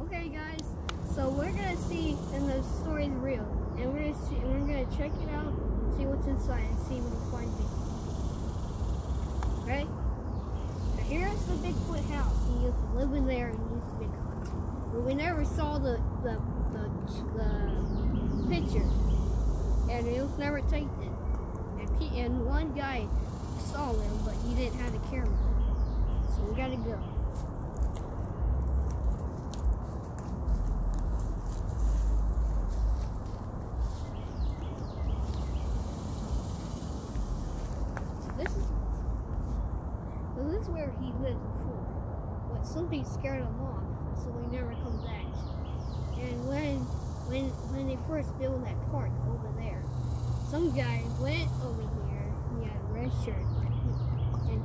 Okay, guys. So we're gonna see if the story's real, and we're gonna check it out, and see what's inside, and see if we can find Bigfoot. Okay. So here's the Bigfoot house. He used to live in there and used to be caught. But we never saw the picture, and it was never taken. And one guy saw him, but he didn't have a camera. So we gotta go. So this is where he lived before. But something scared him off, so he never come back. And when they first built that park over there, some guy went over here. He had a red shirt, and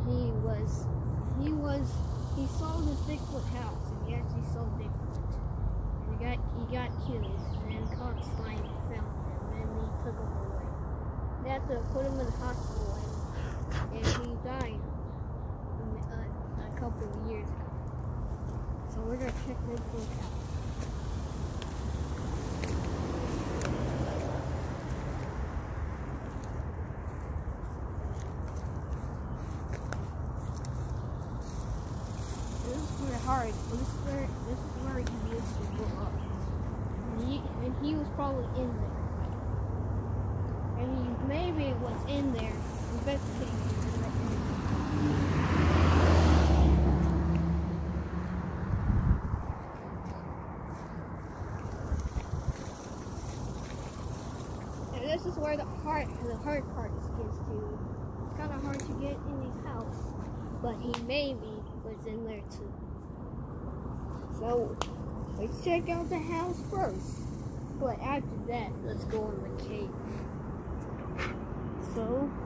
he saw this Bigfoot house, and he actually saw Bigfoot. And he got killed, and then cops finally found him, and they took him away. They had to put him in the hospital, and he died a couple of years ago. So we're gonna check Bigfoot out. This is where he used to go up. And he was probably in there. And he maybe was in there investigating. And this is where the hard part gets to. It's kind of hard to get in his house, but he maybe was in there too. So, let's check out the house first. But after that, let's go in the cave. So,